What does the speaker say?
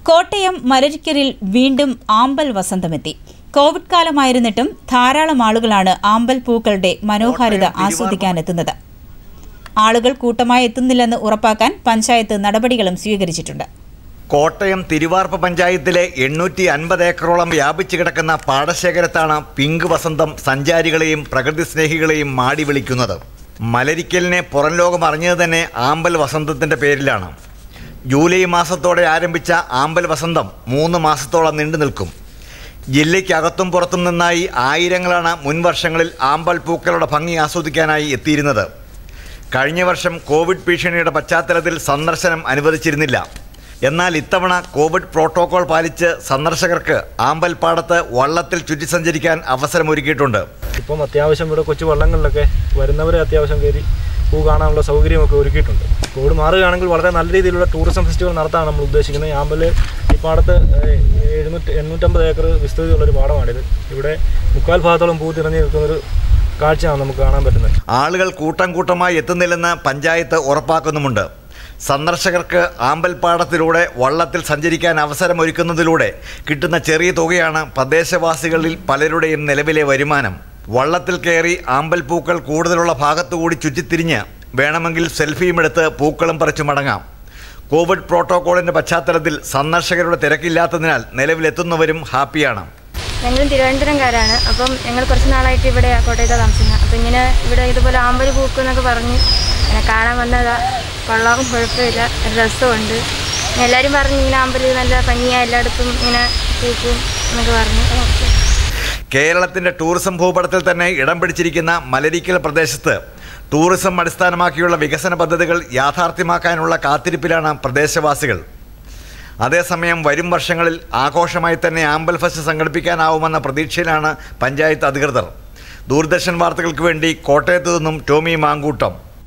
കോട്ടയം മലരിക്കലിൽ വീണ്ടും ആമ്പൽ വസന്തമെത്തി. കോവിഡ് കാലമായിരുന്നിട്ടും ധാരാളം ആളുകളാണ് ആമ്പൽ പൂക്കളുടെ മനോഹാരിത ആസ്വദിക്കാനെത്തുന്നത്. ആളുകൾ കൂട്ടമായി എത്തുന്നില്ലെന്ന് ഉറപ്പാക്കാൻ പഞ്ചായത്ത് നടപടികളും സ്വീകരിച്ചിട്ടുണ്ട്. കോട്ടയം തിരുവാർപ്പ് പഞ്ചായത്തിലെ 850 ഏക്കറോളം വ്യാപിച്ചു കിടക്കുന്ന പാടശേഖരത്താണ് പിങ്ക് വസന്തം സഞ്ചാരികളെയും പ്രകൃതി സ്നേഹികളെയും മാടി വിളിക്കുന്നത്. മലരിക്കലിനെ പുറം ലോകം അറിഞ്ഞത് തന്നെ ആമ്പൽ വസന്തത്തിൻ്റെ പേരിലാണ്. ജൂലൈ മാസത്തോടെ ആരംഭിച്ച ആമ്പൽ വസന്തം 3 മാസത്തോളം നീണ്ടു നിൽക്കും. ജില്ലയ്ക്കകത്തും പുറത്തും നിന്നായി ആയിരങ്ങളാണ് മുൻ വർഷങ്ങളിൽ ആമ്പൽ പൂക്കളുടെ ഭംഗി ആസ്വദിക്കാനായി എത്തിയിരുന്നത്. കഴിഞ്ഞ വർഷം കോവിഡ് ഭീഷണിയുടെ പശ്ചാത്തലത്തിൽ സന്ദർശനം അനുവദിച്ചിരുന്നില്ല. എന്നാൽ ഇത്തവണ കോവിഡ് പ്രോട്ടോകോൾ പാലിച്ച് സന്ദർശകർക്ക് ആമ്പൽപ്പാടത്ത് വള്ളത്തിൽ ചുറ്റി സഞ്ചരിക്കാൻ അവസരമൊരുക്കിയിട്ടുണ്ട്. ഇപ്പം അത്യാവശ്യം ഇവിടെ കൊച്ചു വള്ളങ്ങളിലൊക്കെ വരുന്നവരെ അത്യാവശ്യം കയറി പൂ കാണാനുള്ള സൗകര്യമൊക്കെ ഒരുക്കിയിട്ടുണ്ട്. കോവിഡ് മാറുകയാണെങ്കിൽ വളരെ നല്ല രീതിയിലുള്ള ടൂറിസം ഫെസ്റ്റിവൽ നടത്താനാണ് നമ്മൾ ഉദ്ദേശിക്കുന്നത്. ആമ്പൽ ഈ പാടത്ത് 850 ഏക്കർ വിസ്തൃതിയുള്ളൊരു പാടമാണിത്. ഇവിടെ 3/4 ഭാഗത്തോളം പൂ തിരഞ്ഞു നിൽക്കുന്നൊരു കാഴ്ചയാണ് നമുക്ക് കാണാൻ പറ്റുന്നത്. ആളുകൾ കൂട്ടം കൂട്ടമായി എത്തുന്നില്ലെന്ന് പഞ്ചായത്ത് ഉറപ്പാക്കുന്നുമുണ്ട്. സന്ദർശകർക്ക് ആമ്പൽപ്പാടത്തിലൂടെ വള്ളത്തിൽ സഞ്ചരിക്കാൻ അവസരമൊരുക്കുന്നതിലൂടെ കിട്ടുന്ന ചെറിയ തുകയാണ് പ്രദേശവാസികളിൽ പലരുടെയും നിലവിലെ വരുമാനം. വള്ളത്തിൽ കയറി ആമ്പൽ പൂക്കൾ കൂടുതലുള്ള ഭാഗത്തുകൂടി ചുറ്റിത്തിരിഞ്ഞ് വേണമെങ്കിൽ സെൽഫിയും എടുത്ത് പൂക്കളും പറിച്ചു മടങ്ങാം. കോവിഡ് പ്രോട്ടോകോളിൻ്റെ പശ്ചാത്തലത്തിൽ സന്ദർശകരുടെ തിരക്കില്ലാത്തതിനാൽ നിലവിലെത്തുന്നവരും ഹാപ്പിയാണ്. ഞങ്ങളും തിരുവനന്തപുരംകാരാണ്. അപ്പം ഞങ്ങൾ കുറച്ച് നാളായിട്ട് ഇവിടെ കോട്ടയത്താണ് താമസിക്കുന്നത്. അപ്പം ഇങ്ങനെ ഇവിടെ ഇതുപോലെ ആമ്പൽ പൂക്കും എന്നൊക്കെ പറഞ്ഞ് ഇങ്ങനെ കാണാൻ വന്നതാ. കൊള്ളാം, കുഴപ്പമില്ല, രസമുണ്ട്. എല്ലാവരും പറഞ്ഞു ഇങ്ങനെ ആമ്പൽ നല്ല ഭംഗിയാണ്, എല്ലായിടത്തും ഇങ്ങനെ പൂക്കും എന്നൊക്കെ പറഞ്ഞു. കേരളത്തിൻ്റെ ടൂറിസം ഭൂപടത്തിൽ തന്നെ ഇടം പിടിച്ചിരിക്കുന്ന മലരിക്കൽ പ്രദേശത്ത് ടൂറിസം അടിസ്ഥാനമാക്കിയുള്ള വികസന പദ്ധതികൾ യാഥാർത്ഥ്യമാക്കാനുള്ള കാത്തിരിപ്പിലാണ് പ്രദേശവാസികൾ. അതേസമയം വരും വർഷങ്ങളിൽ ആഘോഷമായി തന്നെ ആമ്പൽ ഫെസ്റ്റ് സംഘടിപ്പിക്കാനാവുമെന്ന പ്രതീക്ഷയിലാണ് പഞ്ചായത്ത് അധികൃതർ. ദൂരദർശൻ വാർത്തകൾക്ക് വേണ്ടി കോട്ടയത്തു നിന്നും ടോമി മാങ്കൂട്ടം.